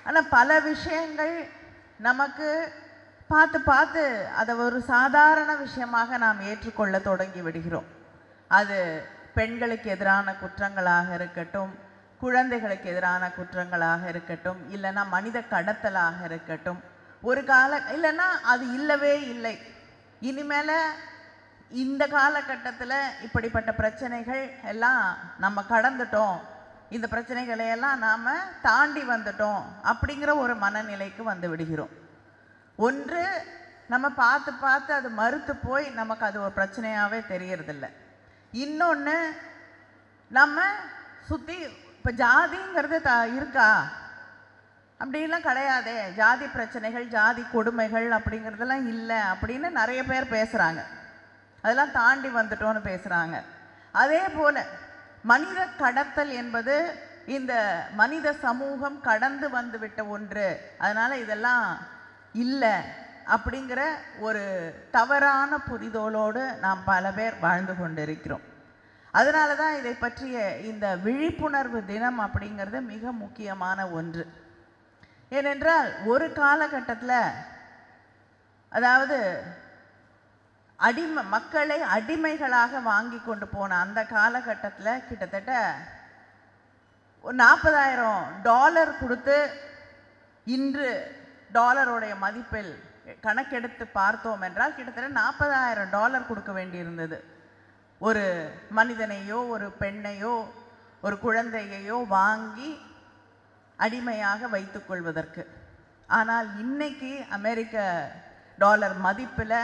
ஆனால் பல விஷயங்கள் நமக்கு பார்த்து பார்த்து அதை ஒரு சாதாரண விஷயமாக நாம் ஏற்றுக்கொள்ள தொடங்கி விடுகிறோம். அது பெண்களுக்கு எதிரான குற்றங்களாக இருக்கட்டும், குழந்தைகளுக்கு எதிரான குற்றங்களாக இருக்கட்டும், இல்லைன்னா மனித கடத்தலாக இருக்கட்டும். ஒரு இல்லைன்னா அது இல்லவே இல்லை. இனிமேல் இந்த காலகட்டத்தில் இப்படிப்பட்ட பிரச்சனைகள் எல்லாம் நம்ம கடந்துட்டோம், இந்த பிரச்சனைகளையெல்லாம் நாம் தாண்டி வந்துட்டோம் அப்படிங்கிற ஒரு மனநிலைக்கு வந்து விடுகிறோம். ஒன்று, நம்ம பார்த்து பார்த்து அது மறுத்து போய் நமக்கு அது ஒரு பிரச்சனையாகவே தெரியறதில்ல. இன்னொன்று, நம்ம சுற்றி இப்போ ஜாதிங்கிறது இருக்கா அப்படின்லாம் கிடையாதே, ஜாதி பிரச்சனைகள் ஜாதி கொடுமைகள் அப்படிங்கிறதெல்லாம் இல்லை அப்படின்னு நிறைய பேர் பேசுகிறாங்க. அதெல்லாம் தாண்டி வந்துட்டோன்னு பேசுகிறாங்க. அதே போல் மனித கடத்தல் என்பது இந்த மனித சமூகம் கடந்து வந்து விட்ட ஒன்று. அதனால் இதெல்லாம் இல்லை அப்படிங்கிற ஒரு தவறான புரிதலோடு நாம் பல பேர் வாழ்ந்து கொண்டிருக்கிறோம். அதனால தான் இதை பற்றிய இந்த விழிப்புணர்வு தினம் அப்படிங்கிறது மிக முக்கியமான ஒன்று. ஏனென்றால் ஒரு காலகட்டத்தில், அதாவது மக்களை அடிமைகளாக வாங்கி கொண்டு போன அந்த காலகட்டத்தில் கிட்டத்தட்ட $40,000 கொடுத்து, இன்று டாலருடைய மதிப்பில் கணக்கெடுத்து பார்த்தோம் என்றால் கிட்டத்தட்ட $40,000 கொடுக்க வேண்டியிருந்தது. ஒரு மனிதனையோ ஒரு பெண்ணையோ ஒரு குழந்தையையோ வாங்கி அடிமையாக வைத்துக் கொள்வதற்கு. ஆனால் இன்னைக்கு அமெரிக்க டாலர் மதிப்பில்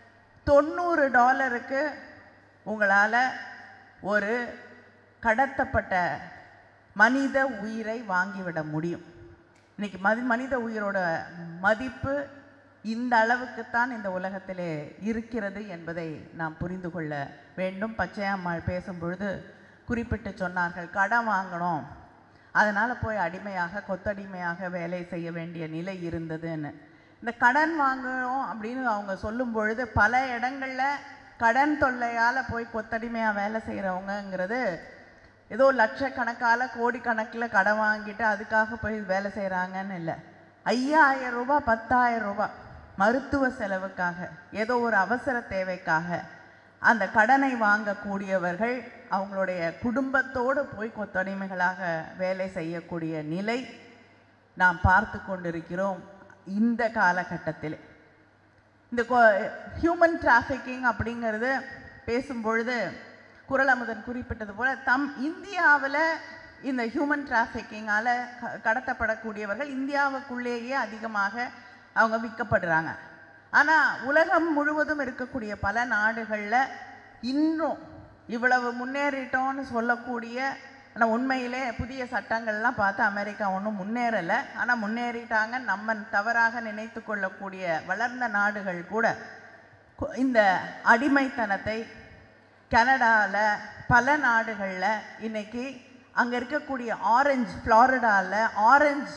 $90க்கு உங்களால் ஒரு கடத்தப்பட்ட மனித உயிரை வாங்கிவிட முடியும். இன்னைக்கு மனித உயிரோட மதிப்பு இந்த அளவுக்குத்தான் இந்த உலகத்திலே இருக்கிறது என்பதை நாம் புரிந்து கொள்ள வேண்டும். பச்சையம்மாள் பேசும்பொழுது குறிப்பிட்டு சொன்னார்கள், கடன் வாங்கணும், அதனால் போய் அடிமையாக கொத்தடிமையாக வேலை செய்ய வேண்டிய நிலை இருந்ததுன்னு. இந்த கடன் வாங்கணும் அப்படின்னு அவங்க சொல்லும் பொழுது பல இடங்களில் கடன் தொல்லையால் போய் கொத்தடிமையாக வேலை செய்கிறவங்கிறது ஏதோ லட்சக்கணக்கால் கோடிக்கணக்கில் கடன் வாங்கிட்டு அதுக்காக போய் வேலை செய்கிறாங்கன்னு இல்லை. $5,000 $10,000 மருத்துவ செலவுக்காக, ஏதோ ஒரு அவசர தேவைக்காக அந்த கடனை வாங்கக்கூடியவர்கள் அவங்களுடைய குடும்பத்தோடு போய் கொத்தடிமைகளாக வேலை செய்யக்கூடிய நிலை நாம் பார்த்து கொண்டிருக்கிறோம். இந்த காலகட்டத்தில் இந்த ஹியூமன் டிராஃபிக்கிங் அப்படிங்கிறது பேசும்பொழுது குறள் அமுதன் குறிப்பிட்டது போல் இந்தியாவில் இந்த ஹியூமன் டிராஃபிக்கிங்கால் கடத்தப்படக்கூடியவர்கள் இந்தியாவுக்குள்ளேயே அதிகமாக அவங்க விற்கப்படுறாங்க. ஆனால் உலகம் முழுவதும் இருக்கக்கூடிய பல நாடுகளில் இன்னும் இவ்வளவு முன்னேறிட்டோன்னு சொல்லக்கூடிய, ஆனால் உண்மையிலே புதிய சட்டங்கள்லாம் பார்த்து அமெரிக்கா ஒன்றும் முன்னேறலை. ஆனால் முன்னேறிட்டாங்க நம்ம தவறாக நினைத்து கொள்ளக்கூடிய வளர்ந்த நாடுகள் கூட இந்த அடிமைத்தனத்தை கனடாவில் பல நாடுகளில் இன்றைக்கி அங்கே இருக்கக்கூடிய ஃப்ளாரிடாவில் ஆரஞ்சு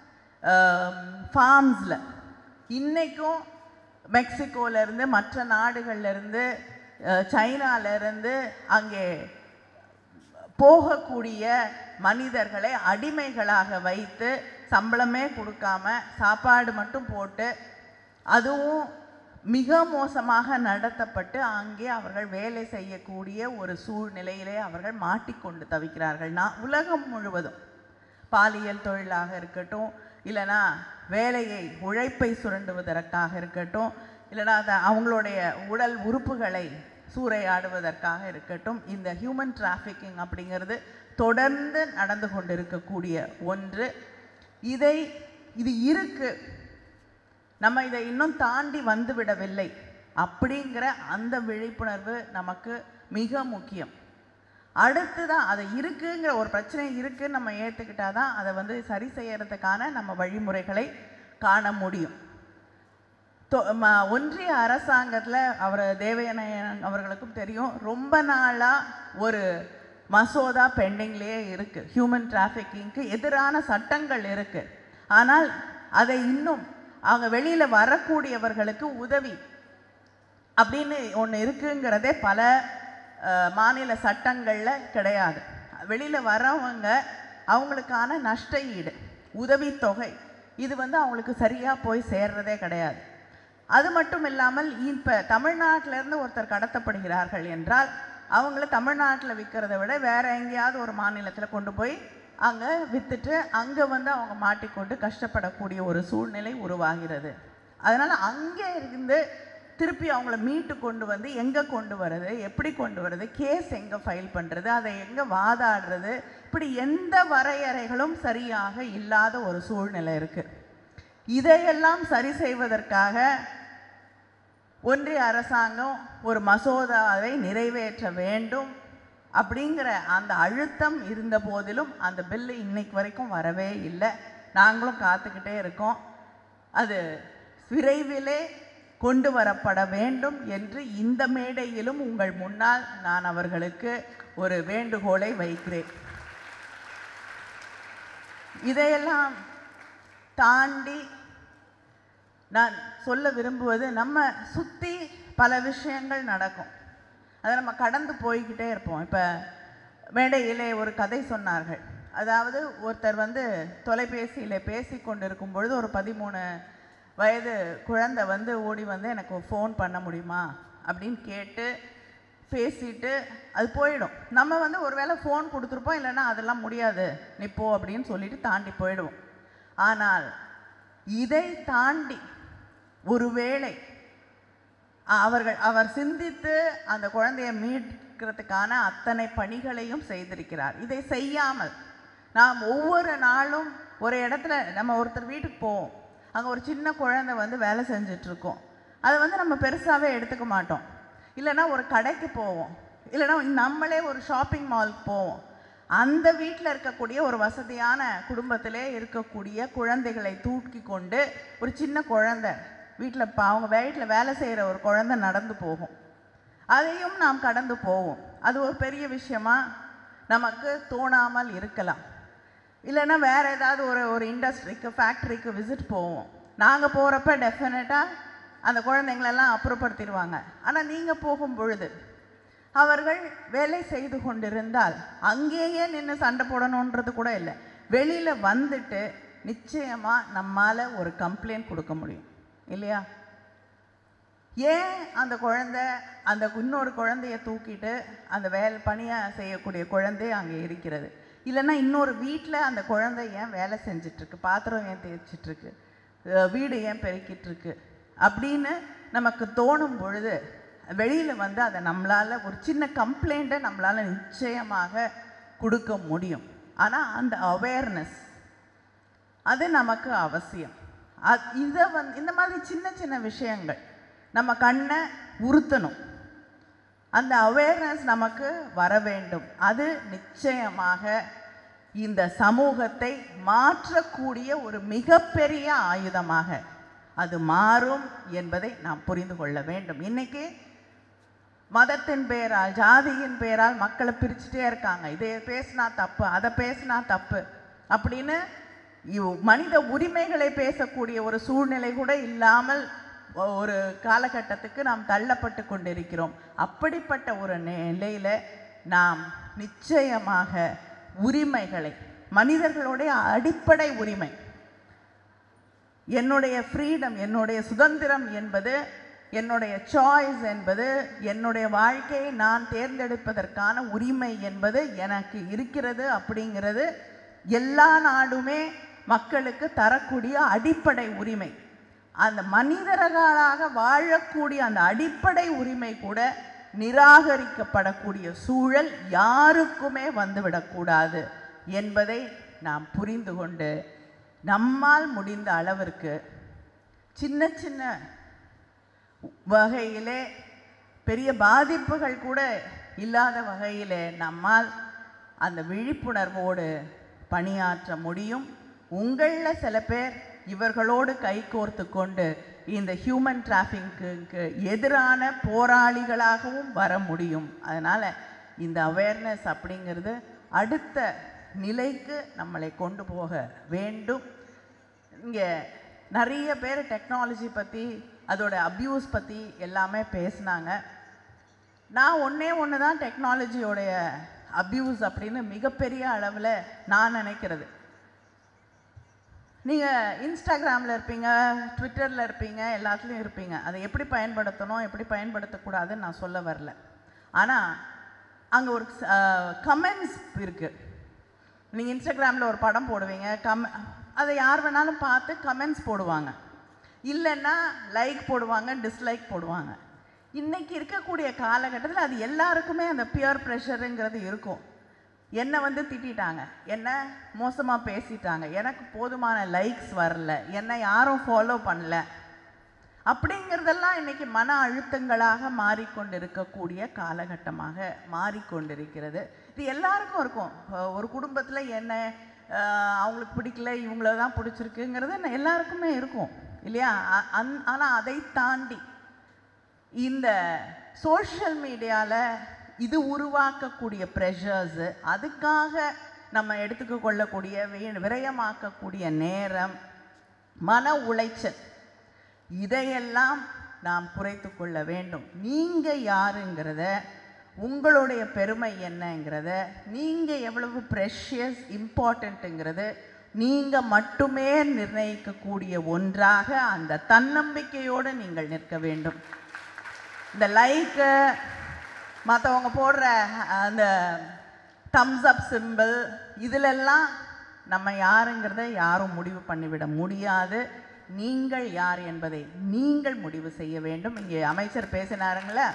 ஃபார்ம்ஸில் இன்றைக்கும் மெக்சிகோலேருந்து மற்ற நாடுகள்லேருந்து சைனாலேருந்து அங்கே போகக்கூடிய மனிதர்களை அடிமைகளாக வைத்து சம்பளமே கொடுக்காம சாப்பாடு மட்டும் போட்டு, அதுவும் மிக மோசமாக நடத்தப்பட்டு அங்கே அவர்கள் வேலை செய்யக்கூடிய ஒரு சூழ்நிலையிலே அவர்கள் மாட்டிக்கொண்டு தவிக்கிறார்கள். உலகம் முழுவதும் பாலியல் தொழிலாக இருக்கட்டும், இல்லைனா உழைப்பை சுரண்டுவதற்காக இருக்கட்டும், இல்லைனா அவங்களுடைய உடல் உறுப்புகளை சூறையாடுவதற்காக இருக்கட்டும், இந்த ஹியூமன் டிராஃபிக்கிங் அப்படிங்கிறது தொடர்ந்து நடந்து கொண்டிருக்கக்கூடிய ஒன்று. இது இருக்கு, நம்ம இதை இன்னும் தாண்டி வந்து விடவில்லை அப்படிங்கிற அந்த விழிப்புணர்வு நமக்கு மிக முக்கியம். அடுத்துதான் அதை இருக்குங்கிற ஒரு பிரச்சனை இருக்குன்னு நம்ம ஏற்றுக்கிட்டாதான் அதை சரி செய்யறதுக்கான நம்ம வழிமுறைகளை காண முடியும். ஒன்றிய அரசாங்கத்தில் தேவயானன் அவர்களுக்கும் தெரியும், ரொம்ப நாளாக ஒரு மசோதா பெண்டிங்லேயே இருக்குது. ஹியூமன் டிராஃபிக்கிங்க்கு எதிரான சட்டங்கள் இருக்குது. ஆனால் அதை இன்னும் அவங்க வெளியில் வரக்கூடியவர்களுக்கு உதவி அப்படின்னு ஒன்று இருக்குங்கிறதே பல மாநில சட்டங்களில் கிடையாது. வெளியில் வரவங்க அவங்களுக்கான நஷ்ட ஈடு, உதவித்தொகை இது அவங்களுக்கு சரியாக போய் சேர்றதே கிடையாது. அது மட்டும் இல்லாமல் இப்போ தமிழ்நாட்டிலேருந்து ஒருத்தர் கடத்தப்படுகிறார்கள் என்றால் அவங்கள தமிழ்நாட்டில் விற்கிறத விட வேறு எங்கேயாவது ஒரு மாநிலத்தில் கொண்டு போய் அங்கே விற்றுட்டு அங்கே அவங்க மாட்டிக்கொண்டு கஷ்டப்படக்கூடிய ஒரு சூழ்நிலை உருவாகிறது. அதனால் அங்கே இருந்து திருப்பி அவங்கள மீட்டு கொண்டு எங்கே கொண்டு வர்றது, எப்படி கொண்டு வர்றது, கேஸ் எங்கே ஃபைல் பண்ணுறது, அதை எங்கே வாதாடுறது, இப்படி எந்த வரையறைகளும் சரியாக இல்லாத ஒரு சூழ்நிலை இருக்குது. இதையெல்லாம் சரி செய்வதற்காக ஒன்றிய அரசாங்கம் ஒரு மசோதாவை நிறைவேற்ற வேண்டும் அப்படிங்கிற அந்த அழுத்தம் இருந்த போதிலும் அந்த பில்லு இன்னைக்கு வரைக்கும் வரவே இல்லை. நாங்களும் காத்துக்கிட்டே இருக்கோம். அது விரைவிலே கொண்டு வரப்பட வேண்டும் என்று இந்த மேடையிலும் உங்கள் முன்னால் நான் அவர்களுக்கு ஒரு வேண்டுகோளை வைக்கிறேன். இதையெல்லாம் தாண்டி நான் சொல்ல விரும்புவது, நம்ம சுற்றி பல விஷயங்கள் நடக்கும், அதை நம்ம கடந்து போய்கிட்டே இருப்போம். இப்போ மேடையிலே ஒரு கதை சொன்னார்கள். அதாவது ஒருத்தர் தொலைபேசியில் பேசி கொண்டு இருக்கும் பொழுது ஒரு 13 வயது குழந்தை ஓடி எனக்கு ஃபோன் பண்ண முடியுமா அப்படின்னு கேட்டு பேசிட்டு அது போயிடும். நம்ம ஒரு வேளை ஃபோன் கொடுத்துருப்போம், இல்லைன்னா அதெல்லாம் முடியாது நீ போ அப்படின்னு சொல்லிட்டு தாண்டி போயிடுவோம். ஆனால் இதை தாண்டி ஒருவேளை அவர் சிந்தித்து அந்த குழந்தையை மீட்கிறதுக்கான அத்தனை பணிகளையும் செய்திருக்கிறார். இதை செய்யாமல் நாம் ஒவ்வொரு நாளும் ஒரு இடத்துல நம்ம ஒருத்தர் வீட்டுக்கு போவோம், அங்கே ஒரு சின்ன குழந்தை வேலை செஞ்சிட்ருக்கோம். அதை நம்ம பெருசாகவே எடுத்துக்க மாட்டோம். இல்லைன்னா ஒரு கடைக்கு போவோம், இல்லைன்னா நம்மளே ஒரு ஷாப்பிங் மாலுக்கு போவோம். அந்த வீட்டில் இருக்கக்கூடிய ஒரு வசதியான குடும்பத்திலே இருக்கக்கூடிய குழந்தைகளை தூக்கி கொண்டு ஒரு சின்ன குழந்தை வீட்டில் அவங்க வீட்டில் வேலை செய்கிற ஒரு குழந்தை நடந்து போகும். அதையும் நாம் கடந்து போவோம். அது ஒரு பெரிய விஷயமா நமக்கு தோணாமல் இருக்கலாம். இல்லைன்னா வேறு ஏதாவது ஒரு இண்டஸ்ட்ரிக்கு ஃபேக்ட்ரிக்கு விசிட் போவோம். நாங்கள் போகிறப்ப டெஃபினட்டாக அந்த குழந்தைங்களெல்லாம் அப்புறப்படுத்திடுவாங்க. ஆனால் நீங்கள் போகும் பொழுது அவர்கள் வேலை செய்து கொண்டிருந்தால் அங்கேயே நின்று சண்டை போடணுன்றது கூட இல்லை, வெளியில் வந்துட்டு நிச்சயமாக நம்மால் ஒரு கம்ப்ளைண்ட் கொடுக்க முடியும் இல்லையா? ஏன் அந்த குழந்தை அந்த இன்னொரு குழந்தைய தூக்கிட்டு அந்த பணியாக செய்யக்கூடிய குழந்தை அங்கே இருக்கிறது, இல்லைன்னா இன்னொரு வீட்டில் அந்த குழந்தை ஏன் வேலை செஞ்சிட்ருக்கு, பாத்திரம் ஏன் தேய்ச்சிட்ருக்கு, வீடு ஏன் பெருக்கிட்டுருக்கு அப்படின்னு நமக்கு தோணும் பொழுது வெளியில் அதை நம்மளால் ஒரு சின்ன கம்ப்ளைண்ட்டை நம்மளால் நிச்சயமாக கொடுக்க முடியும். ஆனால் அந்த அவேர்னஸ் அது நமக்கு அவசியம். இதை இந்த மாதிரி சின்ன சின்ன விஷயங்கள் நம்ம கண்ணை உறுத்தணும். அந்த அவேர்னஸ் நமக்கு வர வேண்டும். அது நிச்சயமாக இந்த சமூகத்தை மாற்றக்கூடிய ஒரு மிகப்பெரிய ஆயுதமாக அது மாறும் என்பதை நாம் புரிந்து கொள்ள வேண்டும். இன்றைக்கி மதத்தின் பெயரால் ஜாதியின் பெயரால் மக்களை பிரிச்சுட்டே இருக்காங்க. இதை பேசினா தப்பு, அதை பேசினா தப்பு அப்படின்னு மனித உரிமைகளை பேசக்கூடிய ஒரு சூழ்நிலை கூட இல்லாமல் ஒரு காலகட்டத்துக்கு நாம் தள்ளப்பட்டு கொண்டிருக்கிறோம். அப்படிப்பட்ட ஒரு நிலையில் நாம் நிச்சயமாக உரிமைகளை, மனிதர்களுடைய அடிப்படை உரிமை, என்னுடைய ஃப்ரீடம், என்னுடைய சுதந்திரம் என்பது, என்னுடைய சாய்ஸ் என்பது, என்னுடைய வாழ்க்கையை நான் தேர்ந்தெடுப்பதற்கான உரிமை என்பது எனக்கு இருக்கிறது அப்படிங்கிறது எல்லா நாடுமே மக்களுக்கு தரக்கூடிய அடிப்படை உரிமை. அந்த மனிதர்களாக வாழக்கூடிய அந்த அடிப்படை உரிமை கூட நிராகரிக்கப்படக்கூடிய சூழல் யாருக்குமே வந்துவிடக்கூடாது என்பதை நாம் புரிந்து கொண்டு நம்மால் முடிந்த அளவிற்கு சின்ன சின்ன வகையிலே பெரிய பாதிப்புகள் கூட இல்லாத வகையிலே நம்மால் அந்த விழிப்புணர்வோடு பணியாற்ற முடியும். உங்களில் சில பேர் இவர்களோடு கைகோர்த்து கொண்டு இந்த ஹியூமன் டிராஃபிக்கு எதிரான போராளிகளாகவும் வர முடியும். அதனால் இந்த அவேர்னஸ் அப்படிங்கிறது அடுத்த நிலைக்கு நம்மளை கொண்டு போக வேண்டும். இங்கே நிறைய பேர் டெக்னாலஜி பற்றி, அதோட அப்யூஸ் பற்றி எல்லாமே பேசினாங்க. நான் ஒன்று தான் டெக்னாலஜியோடைய அப்யூஸ் அப்படின்னு மிகப்பெரிய அளவில் நான் நினைக்கிறது. நீங்கள் இன்ஸ்டாகிராமில் இருப்பீங்க, ட்விட்டரில் இருப்பீங்க, எல்லாத்துலேயும் இருப்பீங்க. அதை எப்படி பயன்படுத்தணும், எப்படி பயன்படுத்தக்கூடாதுன்னு நான் சொல்ல வரல. ஆனால் அங்கே ஒரு கமெண்ட்ஸ் இருக்குது. நீங்கள் இன்ஸ்டாகிராமில் ஒரு படம் போடுவீங்க, அதை யார் வேணாலும் பார்த்து கமெண்ட்ஸ் போடுவாங்க, இல்லைன்னா லைக் போடுவாங்க, டிஸ்லைக் போடுவாங்க. இன்றைக்கி இருக்கக்கூடிய காலகட்டத்தில் அது எல்லாருக்குமே அந்த பியர் ப்ரெஷருங்கிறது இருக்கும். என்னை வந்து திட்டாங்க, என்ன மோசமாக பேசிட்டாங்க, எனக்கு போதுமான லைக்ஸ் வரல, என்னை யாரும் ஃபாலோ பண்ணல, அப்படிங்கிறதெல்லாம் இன்றைக்கி மன அழுத்தங்களாக மாறிக்கொண்டிருக்கக்கூடிய காலகட்டமாக மாறிக்கொண்டிருக்கிறது. இது எல்லாருக்கும் இருக்கும். ஒரு குடும்பத்தில் என்ன அவங்களுக்கு பிடிக்கல, இவங்கள தான் பிடிச்சிருக்குங்கிறது எல்லாருக்குமே இருக்கும் இல்லையா? ஆனால் அதை தாண்டி இந்த சோஷியல் மீடியாவில் இது உருவாக்கக்கூடிய ப்ரெஷர்ஸு, அதுக்காக நம்ம எடுத்துக்க கொள்ளக்கூடிய விரயமாக்கக்கூடிய நேரம், மன உளைச்சல், இதையெல்லாம் நாம் குறைத்து கொள்ள வேண்டும். நீங்கள் யாருங்கிறத, உங்களுடைய பெருமை என்னங்கிறத, நீங்கள் எவ்வளவு ப்ரெஷியஸ் இம்பார்ட்டண்ட்டுங்கிறது நீங்கள் மட்டுமே நிர்ணயிக்கக்கூடிய ஒன்றாக அந்த தன்னம்பிக்கையோடு நீங்கள் நிற்க வேண்டும். இந்த லைக்கு, மற்றவங்க போடுற அந்த தம்ஸ் அப் சிம்பிள், இதிலெல்லாம் நம்ம யாருங்கிறத யாரும் முடிவு பண்ணிவிட முடியாது. நீங்கள் யார் என்பதை நீங்கள் முடிவு செய்ய வேண்டும். இங்கே அமைச்சர் பேசினாருங்கள,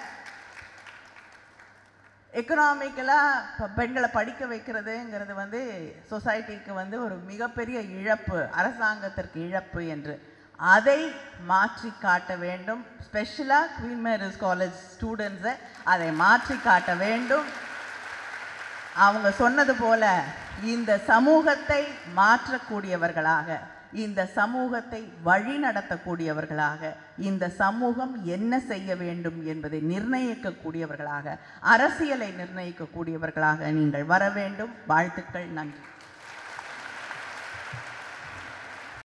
எக்கனாமிக்கலாக இப்போ பெண்களை படிக்க வைக்கிறதுங்கிறது வந்து சொசைட்டிக்கு வந்து ஒரு மிகப்பெரிய இழப்பு, அரசாங்கத்திற்கு இழப்பு என்று. அதை மாற்றி காட்ட வேண்டும். ஸ்பெஷலாக குவீன் மேரிஸ் காலேஜ் ஸ்டூடெண்ட்ஸை அதை மாற்றி காட்ட வேண்டும். அவங்க சொன்னது போல இந்த சமூகத்தை மாற்றக்கூடியவர்களாக, இந்த சமூகத்தை வழி நடத்தக்கூடியவர்களாக, இந்த சமூகம் என்ன செய்ய வேண்டும் என்பதை நிர்ணயிக்கக்கூடியவர்களாக, அரசியலை நிர்ணயிக்கக்கூடியவர்களாக நீங்கள் வர வேண்டும். வாழ்த்துக்கள். நன்றி.